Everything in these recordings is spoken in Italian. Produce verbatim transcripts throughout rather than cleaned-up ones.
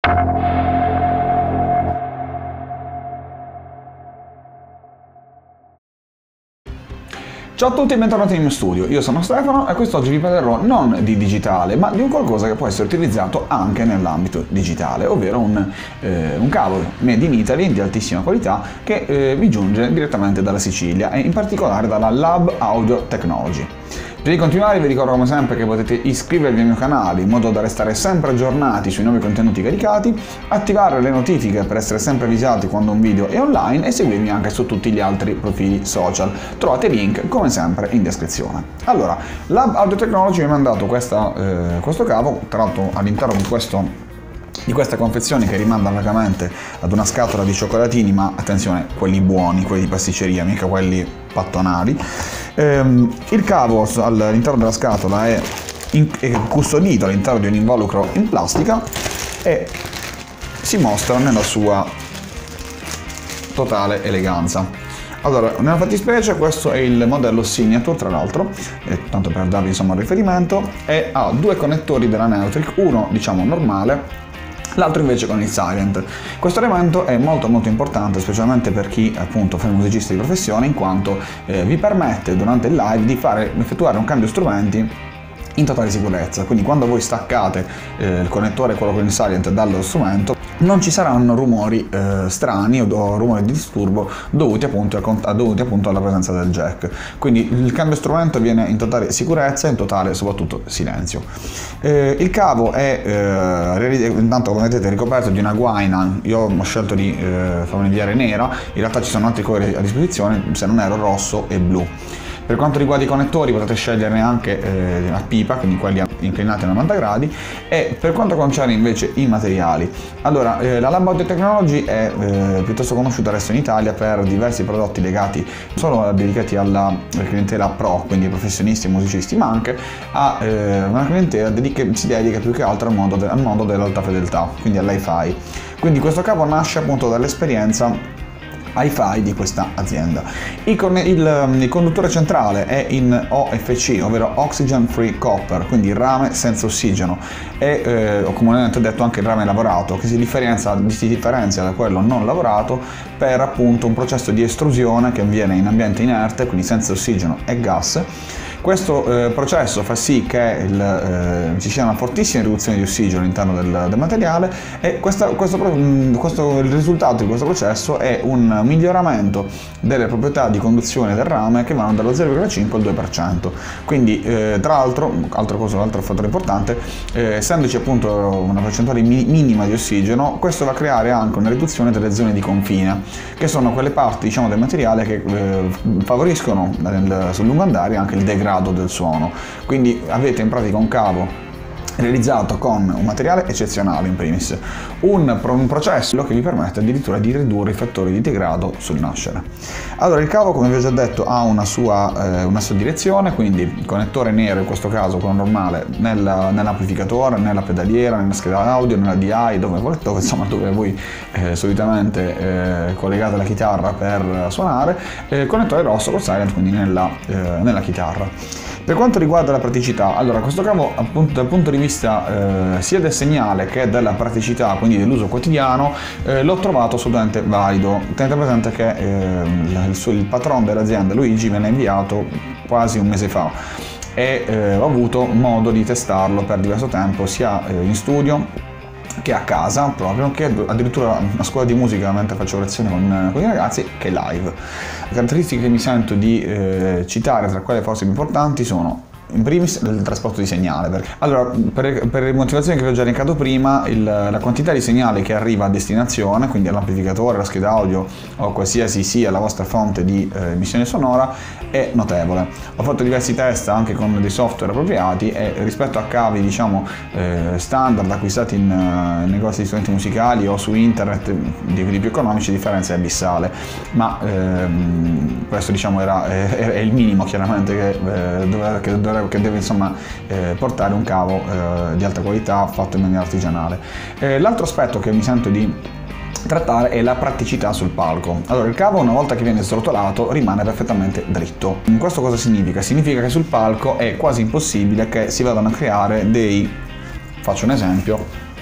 Ciao a tutti e bentornati nel mio studio, io sono Stefano e quest'oggi vi parlerò non di digitale, ma di un qualcosa che può essere utilizzato anche nell'ambito digitale, ovvero un, eh, un cavo made in Italy di altissima qualità che eh, vi giunge direttamente dalla Sicilia e in particolare dalla Lab Audio Technology. Prima di continuare vi ricordo come sempre che potete iscrivervi al mio canale in modo da restare sempre aggiornati sui nuovi contenuti caricati, attivare le notifiche per essere sempre avvisati quando un video è online e seguirmi anche su tutti gli altri profili social. Trovate i link come sempre in descrizione. Allora, Lab Audio Technology mi ha mandato questa, eh, questo cavo, tra l'altro all'interno di questo di questa confezione che rimanda vagamente ad una scatola di cioccolatini, ma attenzione, quelli buoni, quelli di pasticceria, mica quelli pattonali. Ehm, il cavo all'interno della scatola è, in, è custodito all'interno di un involucro in plastica e si mostra nella sua totale eleganza. Allora, nella fattispecie questo è il modello Signature, tra l'altro, tanto per darvi insomma un riferimento, e ha due connettori della Neutrik, uno diciamo normale, l'altro invece con il Silent. Questo elemento è molto molto importante, specialmente per chi appunto fa il musicista di professione, in quanto eh, vi permette durante il live di fare, effettuare un cambio strumenti in totale sicurezza. Quindi quando voi staccate eh, il connettore, quello con il Silent, dallo strumento, non ci saranno rumori eh, strani o rumori di disturbo dovuti appunto, a, dovuti appunto alla presenza del jack. Quindi il cambio strumento avviene in totale sicurezza e in totale soprattutto silenzio. Eh, il cavo è eh, intanto come vedete ricoperto di una guaina. Io ho scelto di eh, famigliare nera, in realtà ci sono altri colori a disposizione, se non ero rosso e blu. Per quanto riguarda i connettori potete sceglierne anche eh, a pipa, quindi quelli inclinati a novanta gradi, e per quanto concerne invece i materiali, allora eh, la Lab Audio Technology è eh, piuttosto conosciuta adesso in Italia per diversi prodotti legati non solo dedicati alla clientela pro, quindi professionisti e musicisti, ma anche a eh, una clientela che si dedica più che altro al mondo, de al mondo dell'alta fedeltà, quindi all'hi-fi. Quindi questo cavo nasce appunto dall'esperienza hi-fi di questa azienda. Il, il, il conduttore centrale è in O F C, ovvero Oxygen Free Copper, quindi rame senza ossigeno, e eh, o comunemente detto anche il rame lavorato, che si differenzia, si differenzia da quello non lavorato per appunto un processo di estrusione che avviene in ambiente inerte, quindi senza ossigeno e gas. Questo eh, processo fa sì che il, eh, ci sia una fortissima riduzione di ossigeno all'interno del, del materiale e questa, questo, questo, il risultato di questo processo è un miglioramento delle proprietà di conduzione del rame che vanno dallo zero virgola cinque al due per cento. Quindi eh, tra l'altro, altro, altro fattore importante, eh, essendoci appunto una percentuale mi minima di ossigeno, questo va a creare anche una riduzione delle zone di confine, che sono quelle parti diciamo del materiale che eh, favoriscono nel, sul lungo andare anche il degrado del suono. Quindi avete in pratica un cavo realizzato con un materiale eccezionale in primis, un, un processo che vi permette addirittura di ridurre i fattori di degrado sul nascere. Allora il cavo, come vi ho già detto, ha una sua, eh, una sua direzione, quindi il connettore nero in questo caso, quello normale, nell'amplificatore, nella pedaliera, nella scheda audio, nella D I, dove, dove, insomma, dove voi eh, solitamente eh, collegate la chitarra per suonare, eh, il connettore rosso col silent, quindi nella, eh, nella chitarra. Per quanto riguarda la praticità, allora questo cavo appunto dal punto di vista eh, sia del segnale che della praticità, quindi dell'uso quotidiano, eh, l'ho trovato assolutamente valido. Tenete presente che eh, il, il patron dell'azienda, Luigi, me l'ha inviato quasi un mese fa e eh, ho avuto modo di testarlo per diverso tempo, sia eh, in studio che a casa, proprio, che addirittura a scuola di musica mentre faccio lezione con, con i ragazzi, che live. Le caratteristiche che mi sento di eh, citare, tra quelle forse più importanti, sono in primis il trasporto di segnale. Perché, allora, per, per le motivazioni che vi ho già elencato prima, il, la quantità di segnale che arriva a destinazione, quindi all'amplificatore, alla scheda audio o qualsiasi sia la vostra fonte di eh, emissione sonora, è notevole. Ho fatto diversi test anche con dei software appropriati e rispetto a cavi diciamo eh, standard acquistati in, uh, in negozi di strumenti musicali o su internet di, di più economici, la differenza è abissale, ma ehm, questo diciamo era, è, è il minimo chiaramente che, eh, doveva, che, doveva, che deve insomma eh, portare un cavo eh, di alta qualità fatto in maniera artigianale. Eh, l'altro aspetto che mi sento di trattare è la praticità sul palco. Allora, il cavo una volta che viene srotolato rimane perfettamente dritto. Questo cosa significa? Significa che sul palco è quasi impossibile che si vadano a creare dei, faccio un esempio,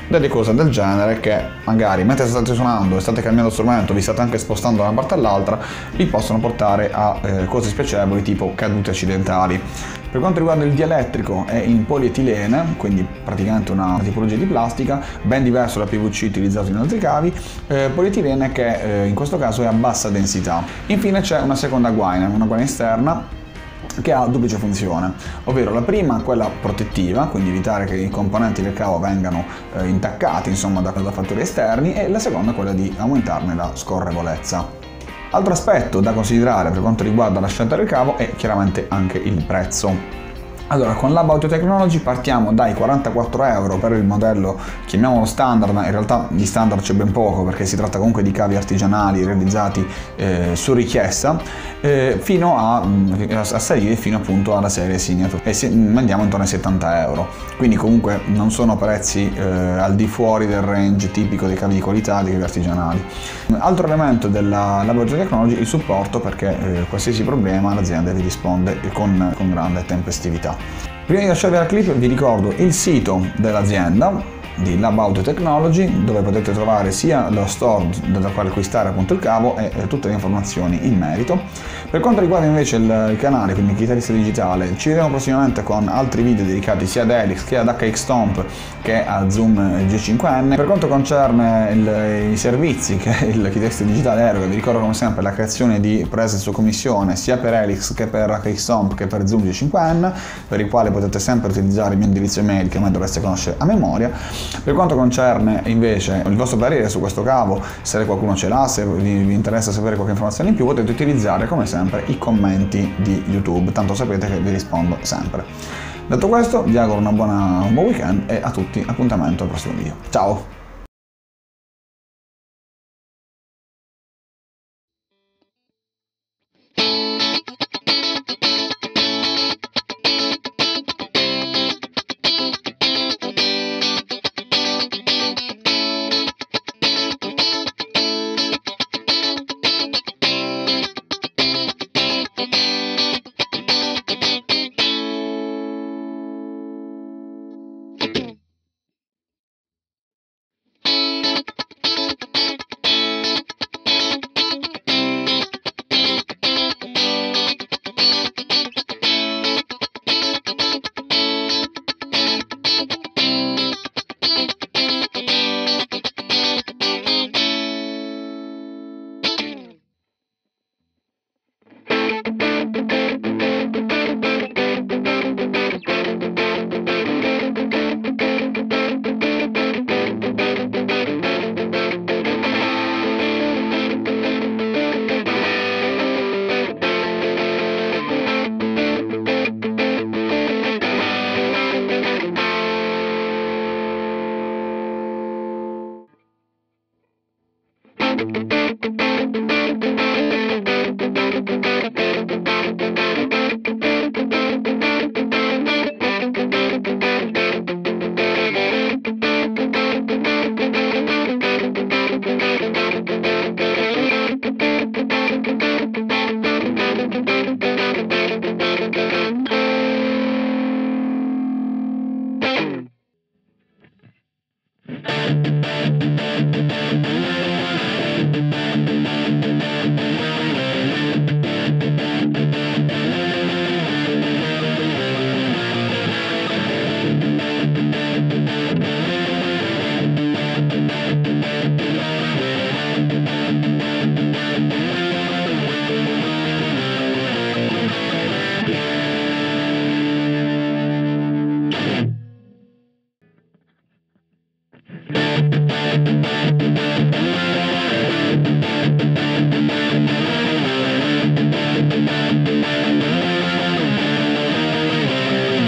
delle cose del genere che magari mentre state suonando e state cambiando strumento, vi state anche spostando da una parte all'altra, vi possono portare a eh, cose spiacevoli tipo cadute accidentali. Per quanto riguarda il dielettrico è in polietilene, quindi praticamente una tipologia di plastica, ben diverso dal P V C utilizzato in altri cavi, eh, polietilene che eh, in questo caso è a bassa densità. Infine c'è una seconda guaina, una guaina esterna che ha duplice funzione, ovvero la prima quella protettiva, quindi evitare che i componenti del cavo vengano eh, intaccati insomma da, da fattori esterni, e la seconda quella di aumentarne la scorrevolezza. Altro aspetto da considerare per quanto riguarda la scelta del cavo è chiaramente anche il prezzo. Allora, con Lab Audio Technology partiamo dai quarantaquattro euro per il modello, chiamiamolo standard, ma in realtà di standard c'è ben poco perché si tratta comunque di cavi artigianali realizzati eh, su richiesta, eh, fino a, a salire fino appunto alla serie Signature, e si, andiamo intorno ai settanta euro, quindi comunque non sono prezzi eh, al di fuori del range tipico dei cavi di qualità, dei cavi artigianali. Altro elemento della Lab Audio Technology, il supporto, perché eh, qualsiasi problema l'azienda vi risponde con, con grande tempestività. Prima di lasciarvi la clip vi ricordo il sito dell'azienda di Lab Audio Technology, dove potete trovare sia lo store da quale acquistare appunto il cavo e eh, tutte le informazioni in merito. Per quanto riguarda invece il, il canale, quindi il chitarrista digitale, ci vedremo prossimamente con altri video dedicati sia ad Helix che ad H X Stomp che a Zoom G cinque N. Per quanto concerne il, i servizi che il chitarrista digitale eroga, vi ricordo come sempre la creazione di prese su commissione sia per Helix che per H X Stomp che per Zoom G cinque N, per il quale potete sempre utilizzare il mio indirizzo email che ormai dovreste conoscere a memoria. Per quanto concerne invece il vostro parere su questo cavo, se qualcuno ce l'ha, se vi, vi interessa sapere qualche informazione in più, potete utilizzare come sempre i commenti di YouTube, tanto sapete che vi rispondo sempre. Detto questo, vi auguro una buona, un buon weekend e a tutti appuntamento al prossimo video. Ciao!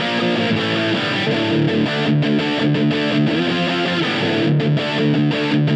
Thank you.